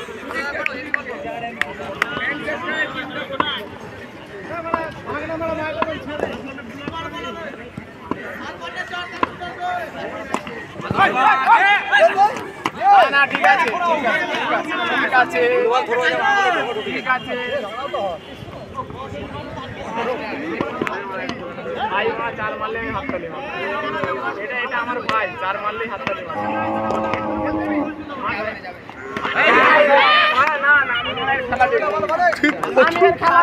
না ঠিক আছে ঠিক আছে ঠিক আছে ভাই আমার 4 মারলে হাততালি এটা এটা আমার ভাই 4 মারলেই হাততালি না না না আমি খেলা দেখব আমি খেলা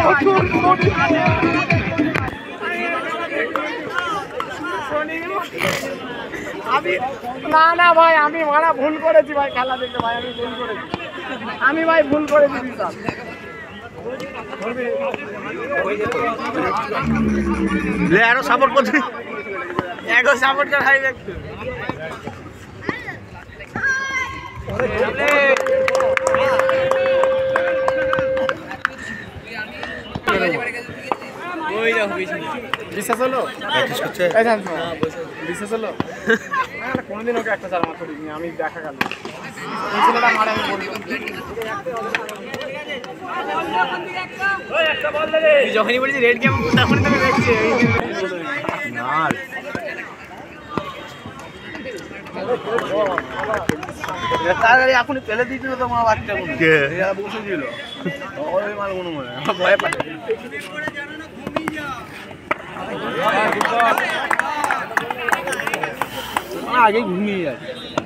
দেখব না না ভাই আমি মারা ভুল করেছি ভাই খেলা দেখতে ভাই আমি ভুল করেছি আমি ভাই ভুল করেছি বিশাল ले यार सपोर्ट করছি এগো সাপোর্ট কর হাই দেখ ওই দেখো বিশ্বাস হলো প্র্যাকটিস করছে এই জান বিশ্বাস হলো না কোনদিন ওকে একটা চার মাত্র দিইনি আমি দেখা গেল এই ছেলেটা মারে আমি বলি ওই একটা বল দে রে যখনই বলেছি রেড গেম তখনই তুমি দেখছিস না তাড়াতাড়ি এখন ফেলে দিয়েছিল তো মা বাচ্চা গুলো কে এরা বসেছিল ওই মাল গুলো মনে ভয় পায় আগে ঘুমিয়ে যাচ্ছে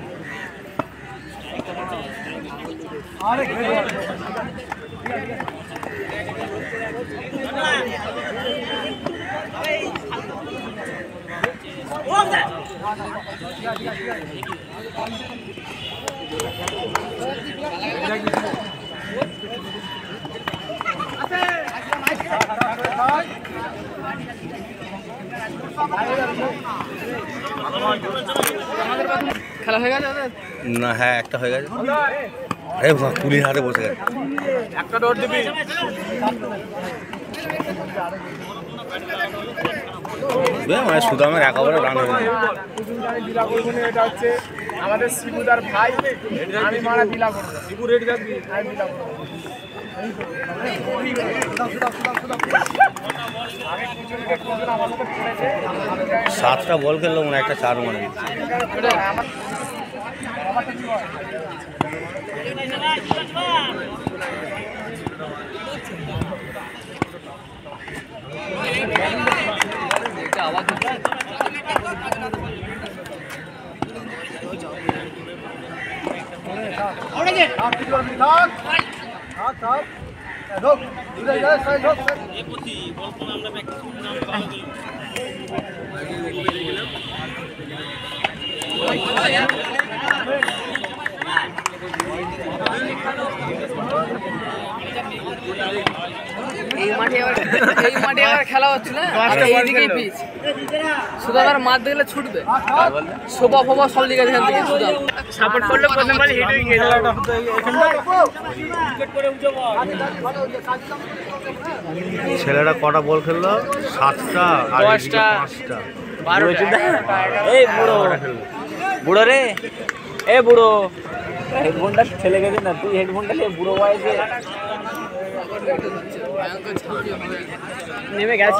আরে খেলা হয়ে গেছে না হ্যাঁ একটা হয়ে গেছে আরে বাহ পুলিশ হাতে বসে গেছে একটা ডোর দিবি মানে সুদামের একেবারে রান হয়ে গেছে এটা হচ্ছে আমাদের শিবুদার ভাই আমি মারা দিলা করবো শিবু রেড যাবি আমি দিলা করবো 7টা বল খেললো মানে একটা 4 মারে এই মাঠে আবার খেলা হচ্ছে না এইদিকেই পিচ সুদামার মাঠ দেখলে ছুটবে সোপা ফোপা সব দিকে এখান থেকে সুদাম সাপোর্ট করলে প্রথম বলে হিট হয়ে গেল ছেলেরা কটা বল খেললো 7টা আর 10টা 5টা 12টা এই বুড়ো বুড়ো রে এ বুড়ো হেডফোনটা ছেলে গেছে না তুই হেডফোনটা নিয়ে বুড়ো বয়সে নেমে গেছে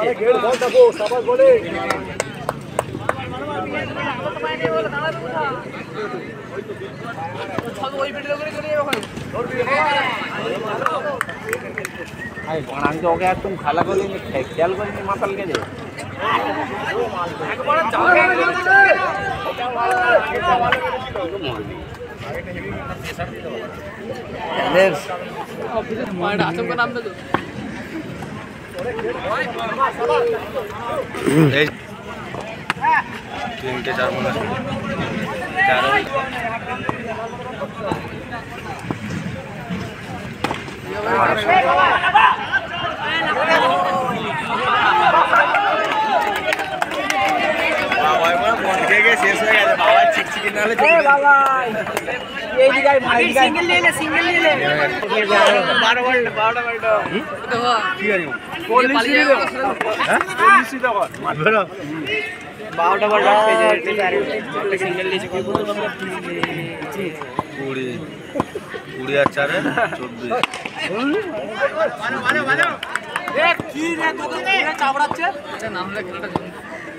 আমি তো ওকে একদম খালা করিনি খেয়াল করিনি মাতাল কে দে আচমকা নামবে তো এই 3টে 4 বল আছে 4 শেষ হয়ে গেছে বাবা চিকচিকি নালে এই দিগাই ভাই সিঙ্গেল নিলে 12 বল 12টা বল দেখো কি আছে পালিয়ে যাবে হ্যাঁ 40 টাকা মারবে না 12টা বল পেয়ে যায় সিঙ্গেল নিয়েছে 20 20 আর 4 24। এটা নাম হলে খেলাটা জমে।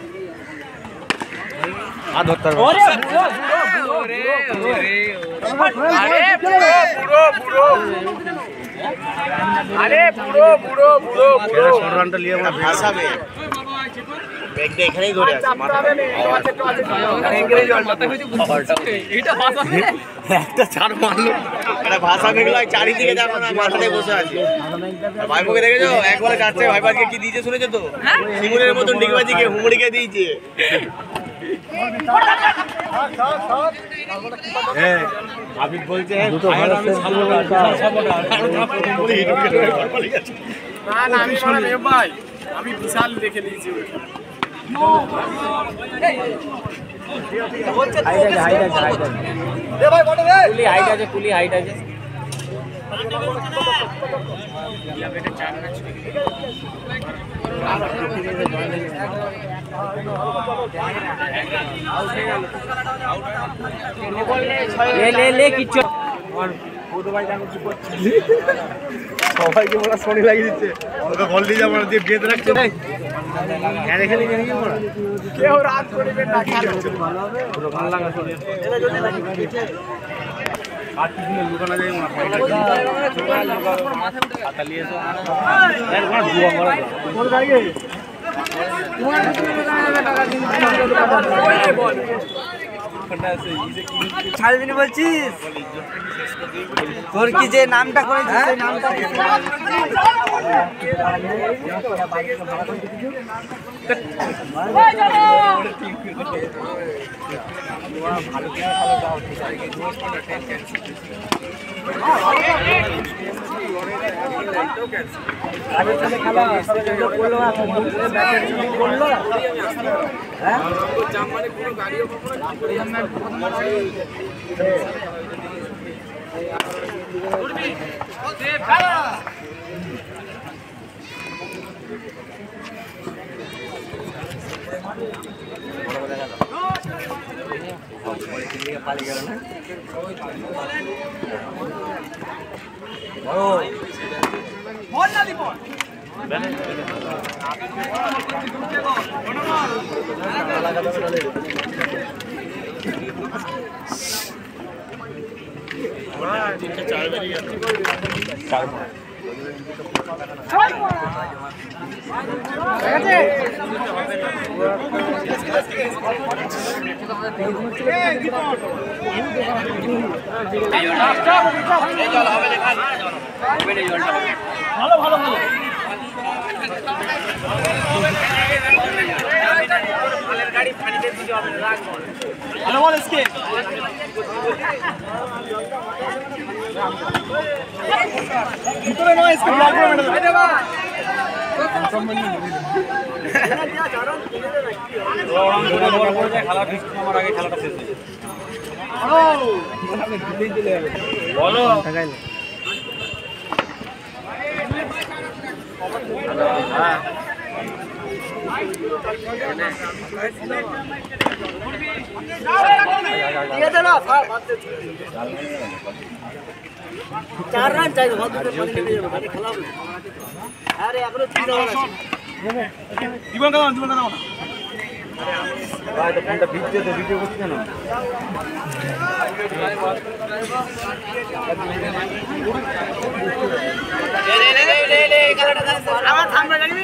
আর ধরতে পারবো ওরে, আরে বুড়ো বুড়ো বুড়ো আরে বুড়ো বুড়ো বুড়ো এরা শর্ট রানটা নিয়ে আমরা ভাসাবে ব্যাগটা এখানেই ধরে আছে মাথা এইটা ভাষা একটা চার মারলো একটা ভাষা মেঘলা চারিদিকে দেখো না মাথায় বসে আছে ভাইপোকে দেখেছো একবার যাচ্ছে ভাইপাকে কি দিয়েছে শুনেছো তো শিমুলের মতন ডিগবাজিকে হুমড়িকে দিয়েছে হ্যাঁ আবিদ বলছে দুটো ভাই আমি না না আমি শোনাবে ভাই আমি বিশাল দেখে নিয়েছি পুলি হাইট আছে কিচ্ছু সবাইকে বলা শনি লাগিয়ে দিচ্ছে ওকে বল দিয়ে যাবো দিয়ে বেঁধে রাখছে নাই হ্যাঁ রেখে দিকে নাকি বলা কেউ রাত করবে না খেলো পুরো ভালো লাগা শনি আর কিছু লুকানো যায় না পাতা নিয়ে এসো এর কোনো দুয়া করা কোন গাড়ি ছাড়বিনি বলছিস তোর কি যে নামটা করেছিস সেই নামটা খেলা ঠিক আমার আগে খেলাটা শেষ হয়েছে বলো चार रन चाहिए खेला अरे एखो জীবন কেমন জীবন কেমন ভাই তো ফোনটা ভিডিও তো ভিডিও করছিস না ले আমার সামনে যাবি